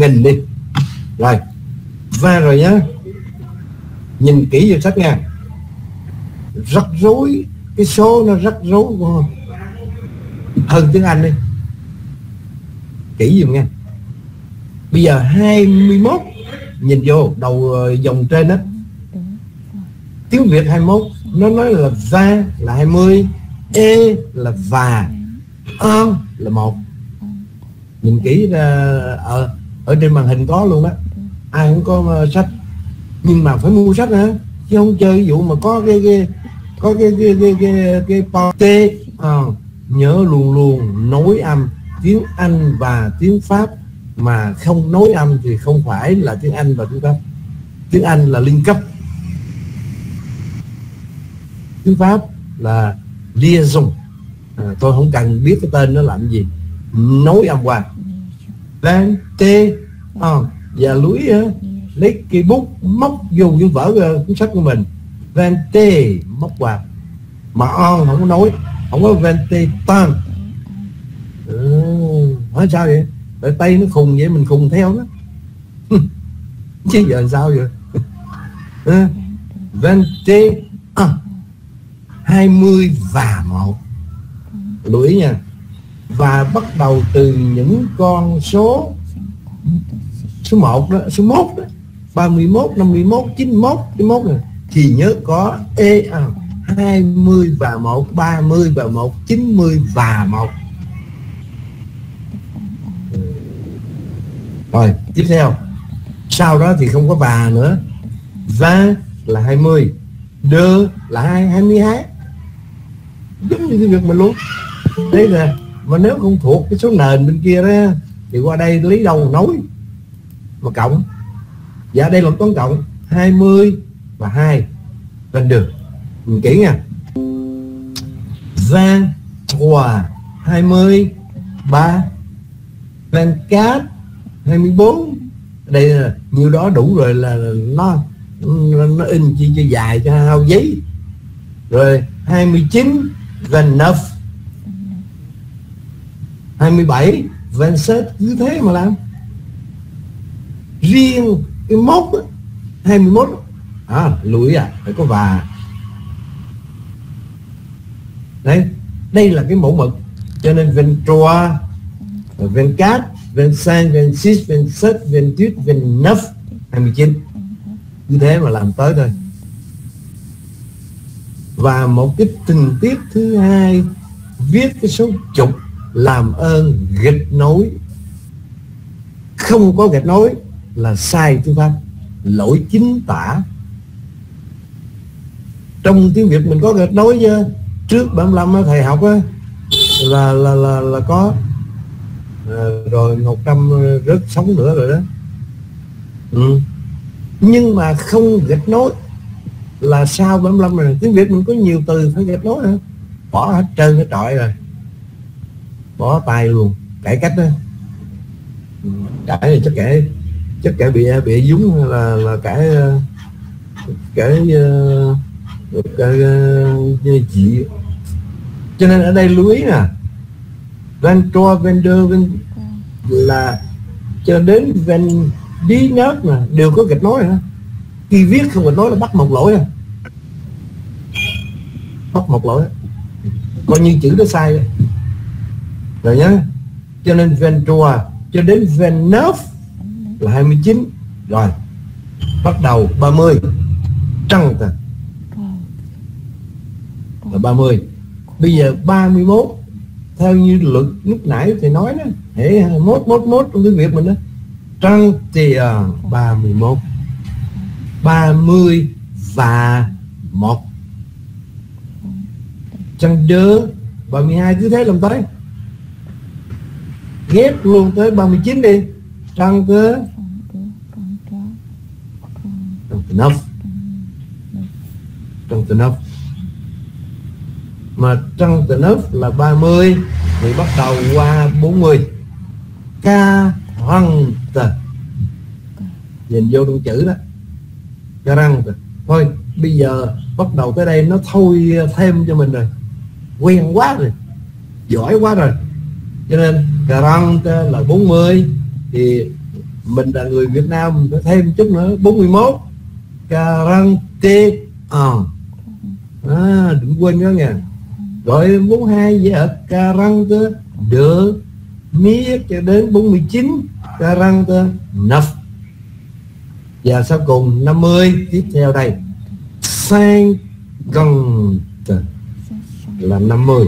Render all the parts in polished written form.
nghìn đi. Rồi và rồi nhá, nhìn kỹ vào sách nha, rắc rối, cái số nó rắc rối hơn tiếng Anh đi, kỹ dùm nha. Bây giờ 21, nhìn vô đầu dòng trên đó, tiếng Việt 21 nó nói là va là 20, e là và, là 1. Nhìn kỹ ra ở trên màn hình có luôn đó, ai cũng có sách, nhưng mà phải mua sách hả, chứ không chơi cái vụ mà có cái party. Nhớ luôn luôn nối âm tiếng Anh và tiếng Pháp, mà không nối âm thì không phải là tiếng Anh và tiếng Pháp. Tiếng Anh là liên cấp, tiếng Pháp là liaison. Tôi không cần biết cái tên nó làm gì, nối âm qua. Van tê và Lũi lấy cây bút móc vô cái vở cuốn sách của mình, van tê móc qua, mà on không có nối, không có van tê tan. Hỏi sao vậy? Tại tay nó khùng vậy mình khùng theo nó chứ giờ sao vậy? Van tê 20 và 1. Lưu ý nha, và bắt đầu từ những con số 1 đó, số 1 đó, 31, 51, 91, 91 này, thì nhớ có 20 và 1, 30 và 1, 90 và 1. Rồi tiếp theo, sau đó thì không có và nữa. Va là 20, đơ là 22, giống như cái việc mình luôn. Đấy là, mà nếu không thuộc cái số nền bên kia đó thì qua đây lấy đâu nối mà cộng. Dạ đây là toán cộng 20 và 2 lên được. Nhìn kỹ nha, 23 20, 3 24 24. Đây là nhiêu đó đủ rồi, là nó in chi cho dài cho hao giấy. Rồi 29 29, 27 27, cứ thế mà làm. Riêng cái mốt đó, 21 lùi phải có và. Đấy, đây là cái mẫu mực. Cho nên 23, 24, 25, 26, 27, 28, 29, 29. Như thế mà làm tới thôi. Và một cái tình tiết thứ hai, viết cái số chục làm ơn gạch nối. Không có gạch nối là sai tiếng Pháp, lỗi chính tả. Trong tiếng Việt mình có gạch nối chứ. Trước 75 thầy học á là có. Rồi 100 rớt sống nữa rồi đó. Nhưng mà không gạch nối là sau 75 rồi. Tiếng Việt mình có nhiều từ phải gạch nối hả? Bỏ hết trơn cái trọi rồi, bỏ tay luôn, cải cách đó. Cải này chắc kể bị dúng là cải chị. Cho nên ở đây lưu ý nè, Ventura, Vendor là cho đến Ven đi nhớt mà đều có gạch nối hả? Khi viết không gạch nối là bắt một lỗi à. Bắt một lỗi, coi như chữ đó sai rồi nhá. Cho nên Ventura cho đến Venneuf là 29. Rồi bắt đầu 30 trăng là 30. Bây giờ 31 theo như luật lúc nãy thì nói đó, hệ mốt trong tiếng Việt mình đó, trăng thì 31, 30 và 1. Trăng đơ 32, cứ thế làm tới. Ghép luôn tới 39 đi. Trăng tới Trăng từ nóc. Mà trăng từ nóc là 30 thì bắt đầu qua 40. Ca răng tờ. Nhìn vô trong chữ đó, ca răng tờ. Thôi bây giờ bắt đầu tới đây nó thôi thêm cho mình rồi, quen quá rồi, giỏi quá rồi. Cho nên ca răng tờ là 40 thì mình là người Việt Nam, mình phải thêm chút nữa. 41 41. Đừng quên nhớ nha. Rồi 42 vậy ở 42 miết cho đến 49 49. Và sau cùng 50 tiếp theo đây 50 là 50.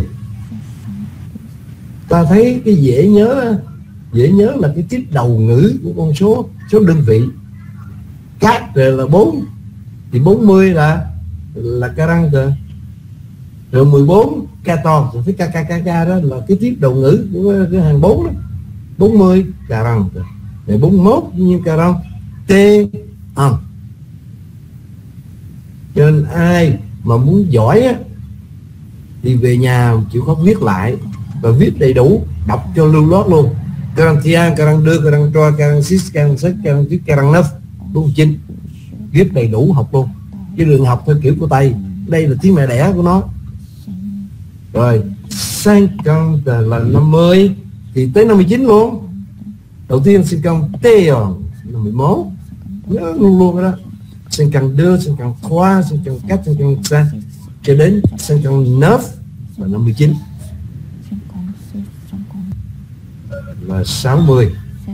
Ta thấy cái dễ nhớ là cái tiếp đầu ngữ của con số đơn vị. Cát rồi là 4 thì 40 là 40. Rồi 14 14, cái KKK đó là cái tiếp đầu ngữ của cái hàng 4 đó. 40 40. Rồi 41 như 40 T. Cho nên ai mà muốn giỏi á, thì về nhà chịu khó viết lại và viết đầy đủ, đọc cho lưu loát luôn. 41, 42, 43, 46, 47, 48, 49, 49. Viết đầy đủ học luôn, chứ đừng học theo kiểu của Tây. Đây là tiếng mẹ đẻ của nó. Rồi 50 là 50 thì tới 59 luôn. Đầu tiên 51 là 11, nhớ luôn luôn đó. 52, 53, 54, 55 cho đến 59 là 59 là 60.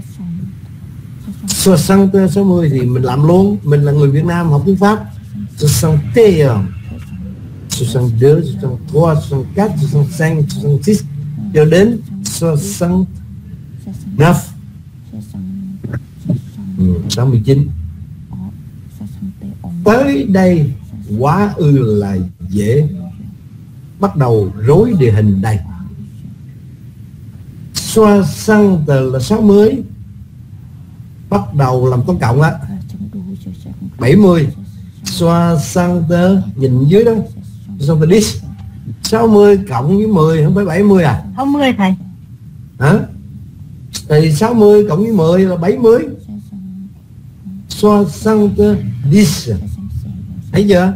60 thì mình làm luôn, mình là người Việt Nam học tiếng Pháp. 61, 62, 63, 64, 65, 66 cho đến 69. 69. Tới đây quá ư là dễ. Bắt đầu rối địa hình đây. 60 là 60. Bắt đầu làm toán cộng á. 70. 60 nhìn dưới đó. 60 cộng với 10 không phải 70 à? 60 thầy. Hả? Thì 60 cộng với 10 là 70. 60. Thấy chưa?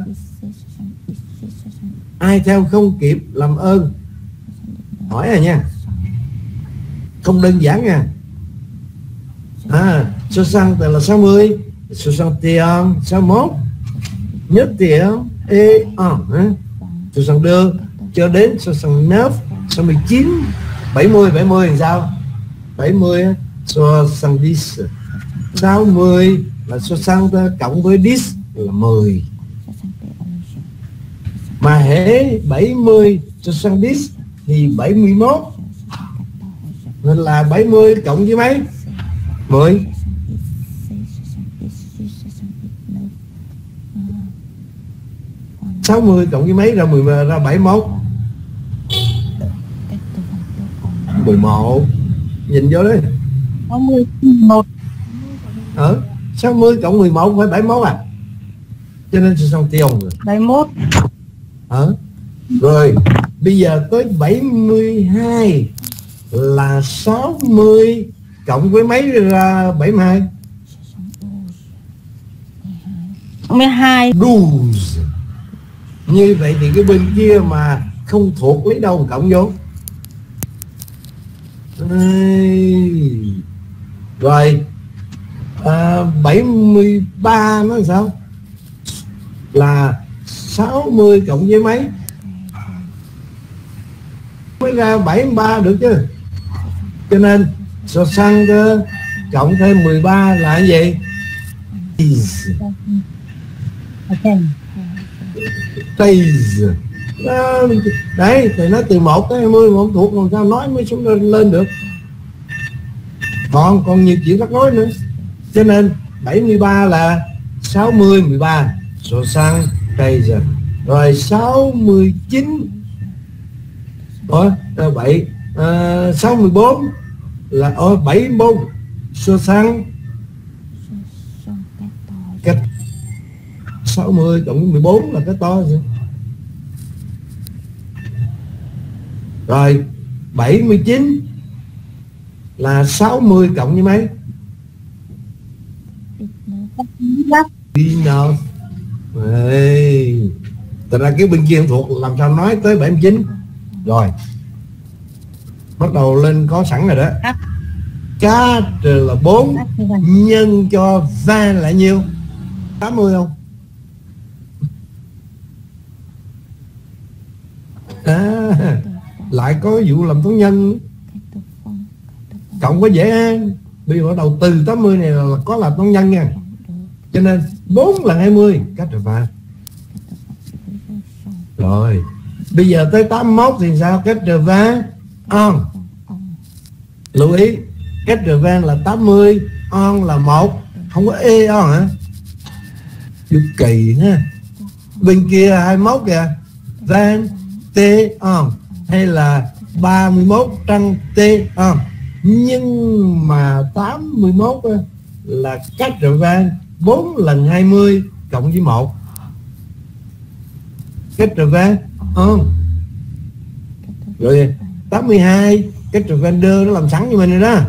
Ai theo không kịp làm ơn hỏi à nha. Không đơn giản nha. 60 là 60, 61, 61. Nhất tiền E 62 cho đến 69, 70 làm sao? 70 70 60 là 60 cộng với 10 là 10. Mà hễ 70 60 thì 71 nên là 70 cộng với mấy? 10. Sáu 60 cộng với mấy ra 10 ra 71. 11. Nhìn vô đấy. 61. 60 cộng 11 phải 71 à? Cho nên sẽ xong tiêu rồi. 71. Rồi bây giờ tới 72 là 60 cộng với mấy ra 72? 12. Đù. Như vậy thì cái bên kia mà không thuộc lấy đâu cộng vô. Rồi 73 nó sao? Là 60 cộng với mấy? Mới ra 73 được chứ. Cho nên so sánh cộng thêm 13 là cái gì? Đấy thì nó từ 1 tới 20 mà không thuộc làm sao nói mới xuống lên được. Còn nhiều chuyện rắc rối nữa. Cho nên 73 là 60 13 so sánh đây giờ. Rồi 69 64 là 74 so sánh cách 60 cộng với 14 là cái to gì. Rồi 79 là 60 cộng với mấy? Đi nào. Thật ra cái bên kia không thuộc làm sao nói tới 79. Rồi bắt đầu lên có sẵn rồi đó. K là 4 nhân cho va là nhiêu? 80 không? Lại có vụ làm toán nhân. Cộng có dễ ăn. Bây giờ bắt đầu từ 80 này là có làm toán nhân nha. Cho nên 4 lần 20 cách rồi va. Rồi bây giờ tới 81 thì sao? Cách rồi va on. Lưu ý cách rồi va là 80, on là 1, không có e on hả? Chút kỳ ha. Bên kia 21 kìa, van t on hay là 31 trăng t on. Nhưng mà 81 là cách rồi van 4 lần 20 cộng với 1. Cách rồi van on. Rồi 82 cách rồi van đơ nó làm sẵn cho mình rồi đó.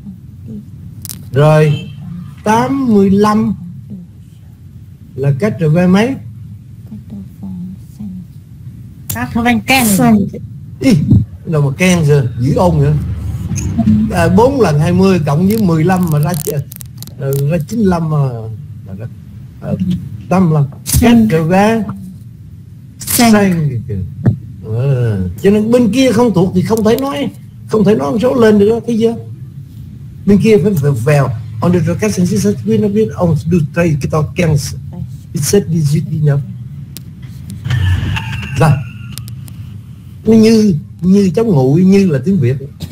Rồi 85 là cách rồi van mấy? Cách rồi van ken. Ý, đâu mà ken rồi, dữ ôn nữa. 4 lần 20 cộng với 15 mà ra 95 mà 85. Cách rồi van xanh. Cho nên bên kia không thuộc thì không thể nói con số lên được đó, thấy chưa? Bên kia phải vào on the broadcasting system we not biết on do try cái tao cancel it said digit đi nhầm rồi nó như chống nguội, như là tiếng Việt.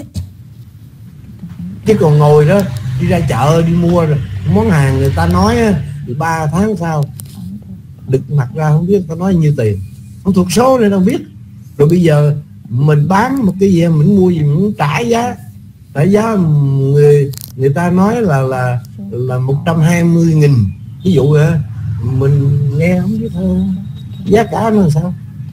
Chứ còn ngồi đó đi ra chợ đi mua rồi món hàng người ta nói thì 3 tháng sau đực mặt ra không biết ta nói nhiêu tiền, không thuộc số này đâu biết. Rồi bây giờ mình bán một cái gì mình mua gì mình trả giá người ta nói là 120.000 ví dụ vậy, mình nghe không biết thôi giá cả nó làm sao.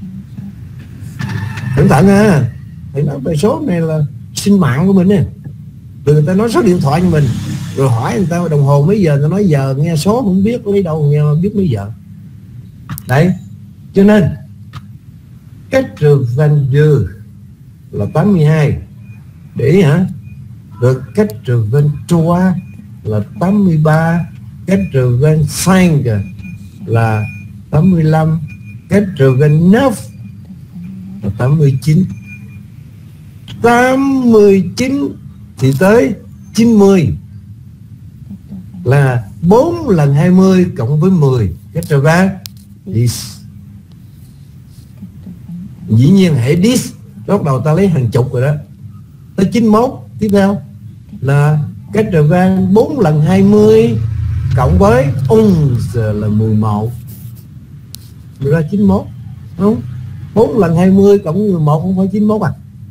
Cẩn thận ha, thì nói về số này là sinh mạng của mình nè. Rồi người ta nói số điện thoại cho mình, rồi hỏi người ta đồng hồ mấy giờ, người ta nói giờ nghe số không biết lấy đâu nghe biết mấy giờ. Đấy, cho nên cách trừ van dư là 82 để hả? Rồi cách trừ van trua là 83, cách trừ van xanh là 85, cách trừ van neuf là 89. 89 thì tới 90 là 4 lần 20 cộng với 10 cách trừ van dis. Dĩ nhiên hệ dis lúc đầu ta lấy hàng chục rồi đó. Tới 91 tiếp theo là cách trừ van 4 lần 20 cộng với 11 là 11 ra 91 đúng. 4 lần 20 cộng với 11 không phải 91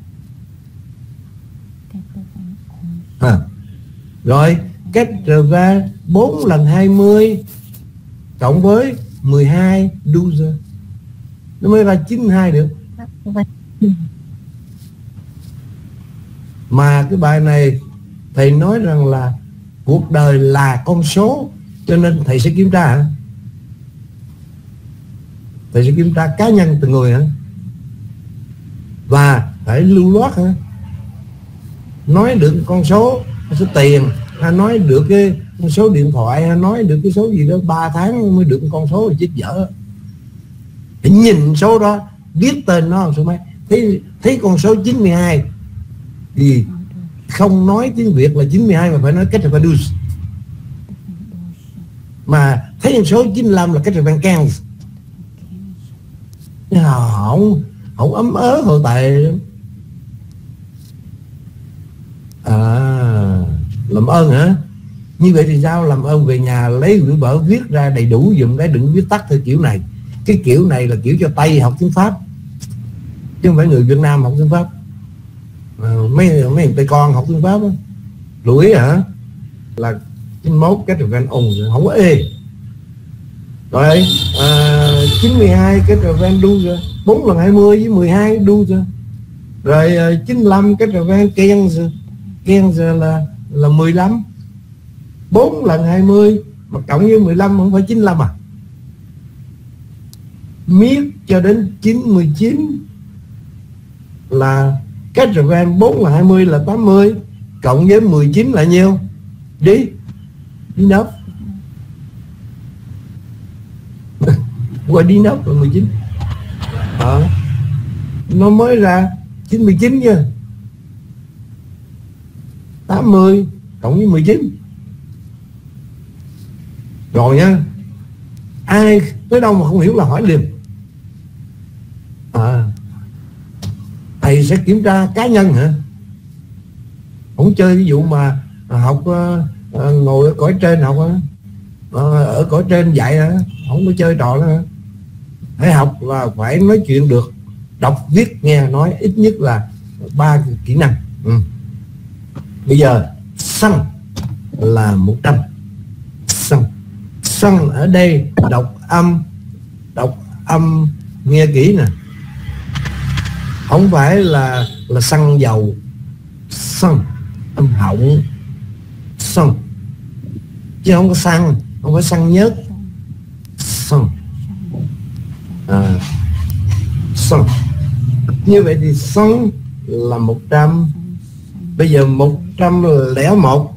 à? Rồi cách trừ van 4 lần 20 cộng với 12 12 nó mới ra 92 được. Mà cái bài này thầy nói rằng là cuộc đời là con số, cho nên thầy sẽ kiểm tra hả? Thầy sẽ kiểm tra cá nhân từng người hả? Và phải lưu loát hả? Nói được con số tiền, hay nói được cái số điện thoại, hay nói được cái số gì đó 3 tháng mới được con số thì chết dở. Phải nhìn số đó, biết tên nó số mấy. Thấy con số 92 thì không nói tiếng Việt là 92 mà phải nói cách là phải dus. Mà thấy con số 95 là cách là van can. Không ấm ớ hồi tệ. Làm ơn hả? Như vậy thì sao? Làm ơn về nhà lấy quyển vở viết ra đầy đủ dùm cái, đừng viết tắt theo kiểu này. Cái kiểu này là kiểu cho Tây học tiếng Pháp, chứ không phải người Việt Nam học tiếng Pháp. Mấy người Tây con học tiếng Pháp đó. Lưu ý hả? Là 91 cách rồi van ồn không có ê. Rồi 92 cách rồi van đu rồi, 4 lần 20 với 12 đu rồi. Rồi 95 cách rồi van ken rồi. Ken giờ là 15. 4 lần 20 mà cộng với 15 không phải 95 à? Miết cho đến 99 là cách rồi van 4 lần 20 là 80, cộng với 19 là nhiêu? Đi 9. Qua đi nấp là 19. Nó mới ra 99 nha. 80 cộng với 19. Rồi nha. Ai tới đâu mà không hiểu là hỏi liền. Thầy sẽ kiểm tra cá nhân hả? Không chơi ví dụ mà học ngồi ở cõi trên học ở cõi trên dạy hả? Không có chơi trò đó hả? Phải học là phải nói chuyện được, đọc viết nghe nói ít nhất là 3 kỹ năng. Bây giờ xăng là 100. Xăng ở đây đọc âm nghe kỹ nè, không phải là xăng dầu. Xăng âm họng, xăng chứ không có xăng, không phải xăng nhớt. Xăng xăng như vậy thì xăng là 100. Bây giờ 101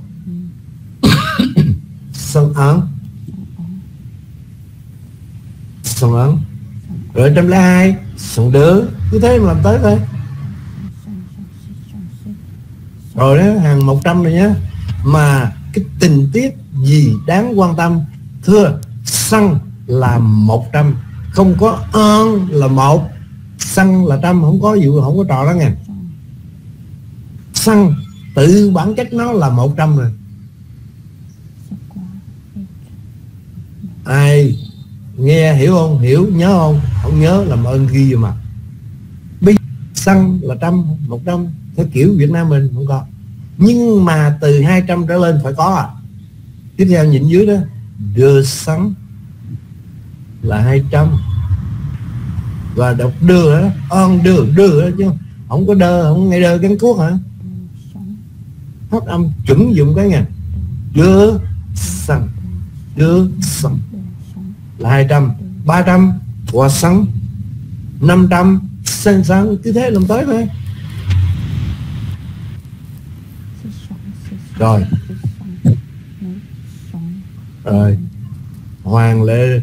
xăng ấn. Rồi 102 xăng đỡ. Cứ thế mà làm tới thôi. Rồi đó, hàng 100 rồi nhé. Mà cái tình tiết gì đáng quan tâm? Thưa, xăng là 100, không có ơn là 1. Xăng là 100, không có vụ, không có trò đó nha. Xăng tự bản chất nó là 100 rồi. Ai nghe hiểu không? Hiểu, nhớ không? Không nhớ làm ơn ghi vào mặt. Bây xăng là 100 theo kiểu Việt Nam mình không có. Nhưng mà từ 200 trở lên phải có. Tiếp theo nhìn dưới đó, đưa xăng là 200. Và đọc đưa đó, đưa đó chứ không có đơ, không nghe đơ cánh cuốc hả? Phát âm chuẩn dụng cái nha. Đưa xăng là 200. 300 quả xăng. 500 xăng. Cứ thế làm tới thôi. Rồi Hoàng lệ.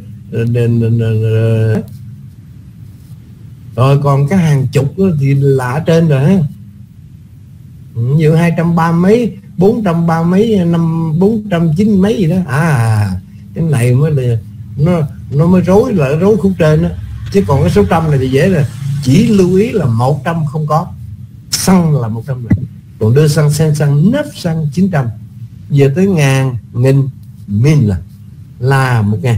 Rồi còn cái hàng chục thì là ở trên rồi ha. Như 230 mấy, 430 mấy, 490 mấy gì đó. Cái này mới là nó mới rối, là rối khúc trên đó. Chứ còn cái số trăm này thì dễ rồi. Chỉ lưu ý là 100 không có. Xăng là 100 rồi. Còn đưa xăng, sen xăng, nếp xăng 900. Giờ tới ngàn, nghìn, min là 1000.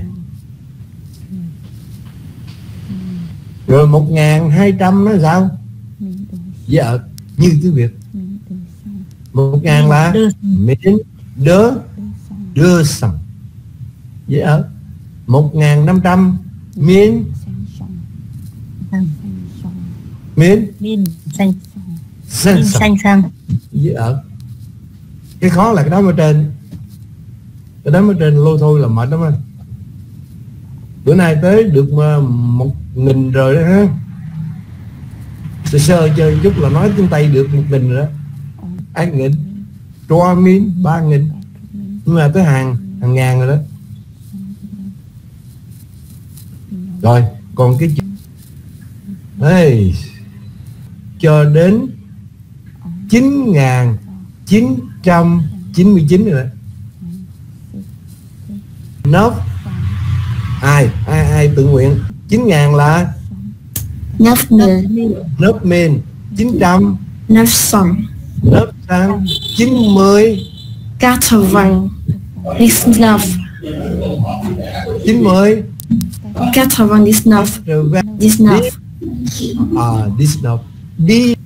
Rồi 1200 nó sao? Dạ, như tiếng Việt. 1000 là min, đưa xăng. Dễ ở. 1500 min xanh xăng. Dễ ở. Cái khó là cái đó ở trên. Cái đó ở trên lô thôi là mệt lắm anh. Bữa nay tới được 1000 rồi đó ha. Sơ chơi chút là nói tiếng Tây được 1000 rồi đó. 2000, 3000, 3000. Nhưng mà tới hàng ngàn rồi đó. Rồi còn cái cho đến 9999 rồi đó. Nốt ai tự nguyện. 9000 là nốt min. 900 900 nốt sang 90 80 19 90 99 19 19 đi